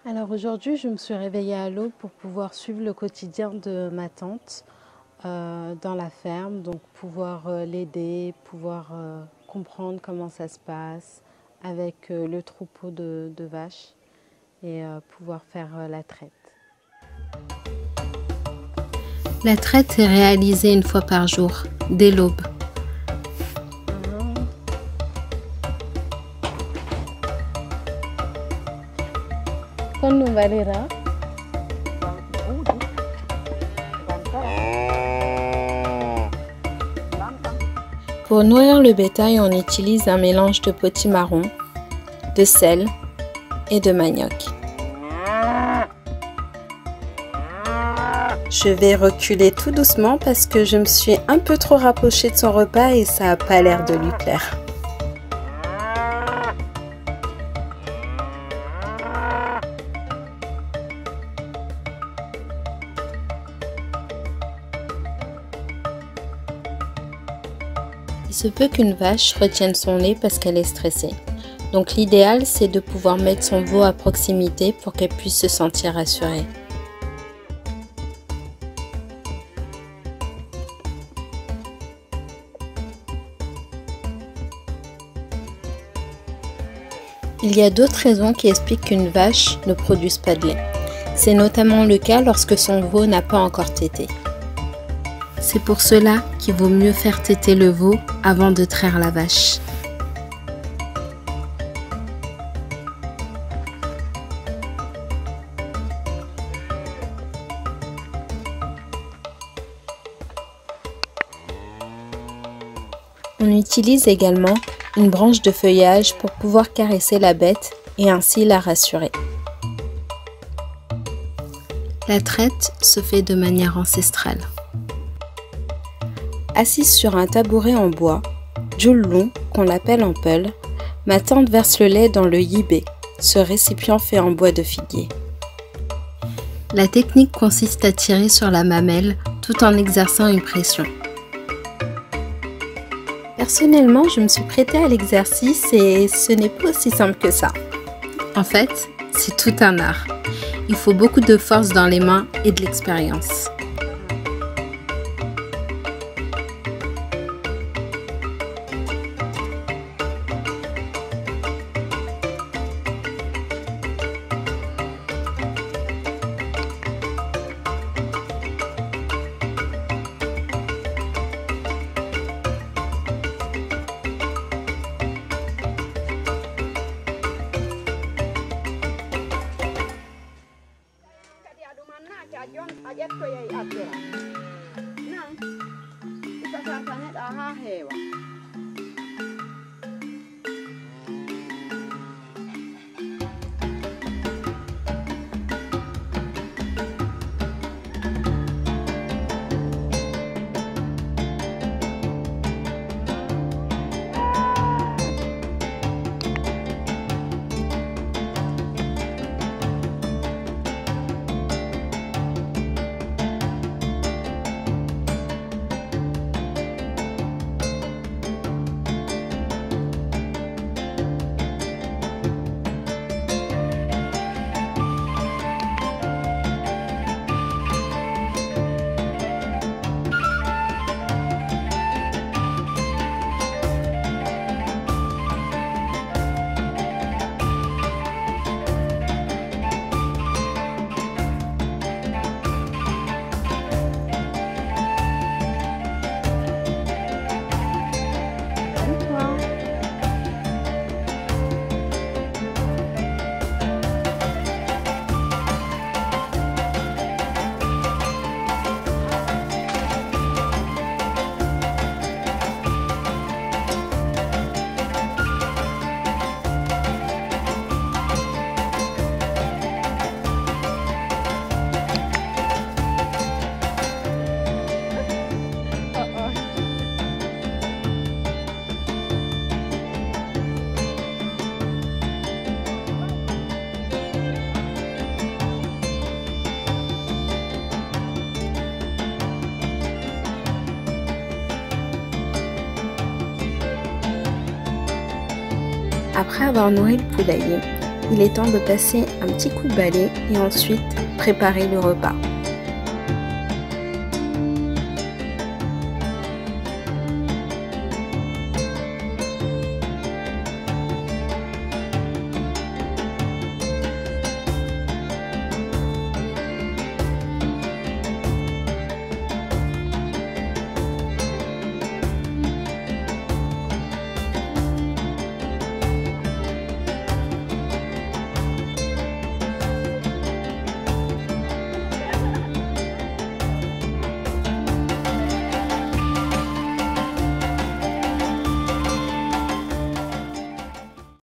Alors aujourd'hui, je me suis réveillée à l'aube pour pouvoir suivre le quotidien de ma tante dans la ferme, donc pouvoir l'aider, pouvoir comprendre comment ça se passe avec le troupeau de vaches et pouvoir faire la traite. La traite est réalisée une fois par jour, dès l'aube. Quando varrà? Pour nourrir le bétail, on utilise un mélange de potimarron, de sel et de manioc. Je vais reculer tout doucement parce que je me suis un peu trop rapprochée de son repas et ça n'a pas l'air de lui plaire. Il se peut qu'une vache retienne son lait parce qu'elle est stressée. Donc l'idéal, c'est de pouvoir mettre son veau à proximité pour qu'elle puisse se sentir rassurée. Il y a d'autres raisons qui expliquent qu'une vache ne produise pas de lait. C'est notamment le cas lorsque son veau n'a pas encore tété. C'est pour cela qu'il vaut mieux faire téter le veau avant de traire la vache. On utilise également une branche de feuillage pour pouvoir caresser la bête et ainsi la rassurer. La traite se fait de manière ancestrale. Assise sur un tabouret en bois, Djoulloum, qu'on l'appelle en peul, ma tante verse le lait dans le yibé, ce récipient fait en bois de figuier. La technique consiste à tirer sur la mamelle tout en exerçant une pression. Personnellement, je me suis prêtée à l'exercice et ce n'est pas aussi simple que ça. En fait, c'est tout un art. Il faut beaucoup de force dans les mains et de l'expérience. Après avoir nourri le poulailler, il est temps de passer un petit coup de balai et ensuite préparer le repas.